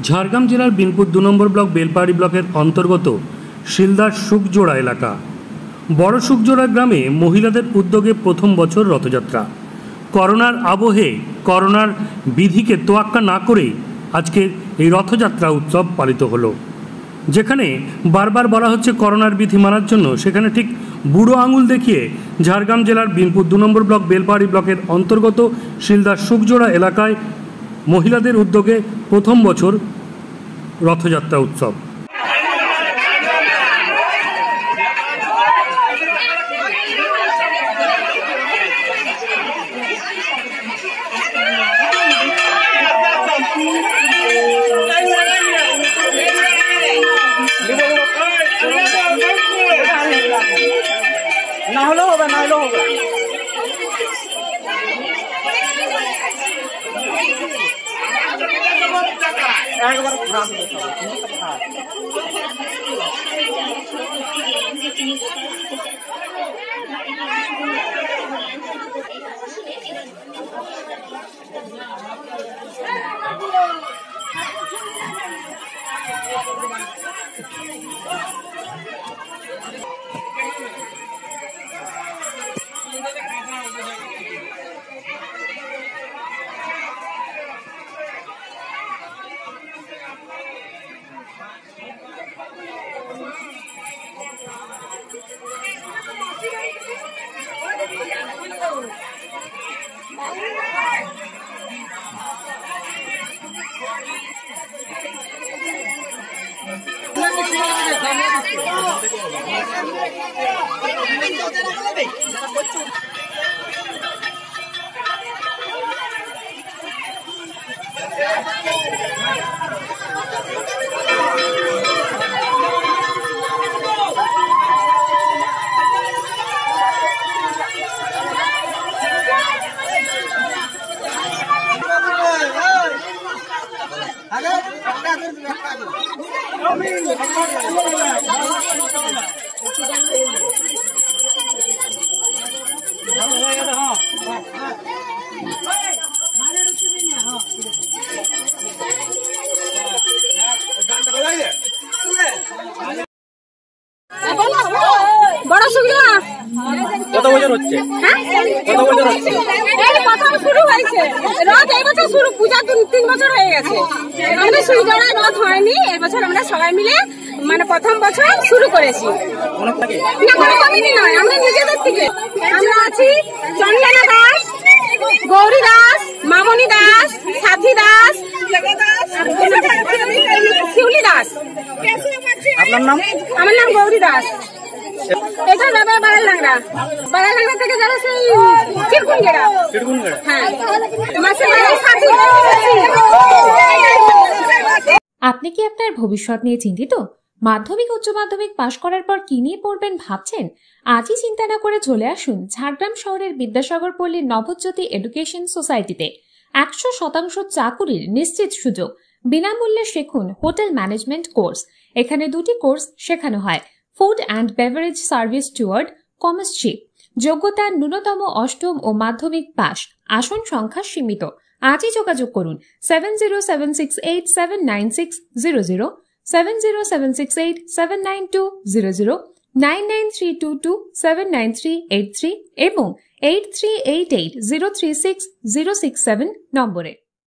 ঝাড়গ্রাম জেলার বিনপুর 2 নম্বর ব্লক বেলপাহাড়ি ব্লকের অন্তর্গত শিলদার সুকজোড়া এলাকা। বড় সুকজোড়া গ্রামে মহিলাদের উদ্যোগে প্রথম বছর রথযাত্রা। করোনার আবহে করোনার বিধিকে তোয়াক্কা না করেই আজকে এই রথযাত্রা উৎসব পালিত হলো। যেখানে বারবার বলা হচ্ছে করোনার বিধি মানার জন্য, সেখানে ঠিক বুড়ো আঙুল দেখিয়ে ঝাড়গ্রাম জেলার বিনপুর 2 নম্বর ব্লক বেলপাহাড়ি ব্লকের অন্তর্গত শিলদার সুকজোড়া এলাকায় মহিলাদের উদ্যোগে প্রথম বছর রথযাত্রা উৎসব। না হলেও হবে, না হলেও হবে। একবার বড় সুবিধা কত বছর হচ্ছে? কত বছর হচ্ছে? এই প্রথম শুরু হয়েছে রথ। এই বছর শুরু, পূজা 3 বছর হয়ে গেছে। আমাদের সুইজড়ায় রথ হয়নি, এই বছর আমরা সবাই মিলে মানে প্রথম বছর শুরু করেছি। না, কোনো কমিটি নয়, আমরা নিজেদের থেকে। আমরা আছি চন্দনা দাস, গৌরী দাস, মামনি দাস, সাথী দাস, শিউলি দাস। আপনার নাম? আমার নাম গৌরী দাস। এটা যাবে বারালাংড়া, বারালাংড়া থেকে যাবে সেই চিরকুনগেড়া। হ্যাঁ, মাসে আপনি কি আপনার ভবিষ্যৎ নিয়ে চিন্তিত? মাধ্যমিক উচ্চ মাধ্যমিক পাশ করার পর কি নিয়ে পড়বেন ভাবছেন? আজই চিন্তা না করে চলে আসুন ঝাড়গ্রাম শহরের বিদ্যাসাগর পল্লীর নবজ্যোতি এডুকেশন সোসাইটিতে। 100% চাকুরির নিশ্চিত সুযোগ। বিনামূল্যে শিখুন হোটেল ম্যানেজমেন্ট কোর্স। এখানে 2টি কোর্স শেখানো হয়: food and beverage service steward, কমার্সশিপ। যোগ্যতা ন্যূনতম অষ্টম ও মাধ্যমিক পাস। আসন সংখ্যা সীমিত। আজই যোগাযোগ করুন 7076879600, 7076879200, 9932279383 এবং 8388036067 নম্বরে।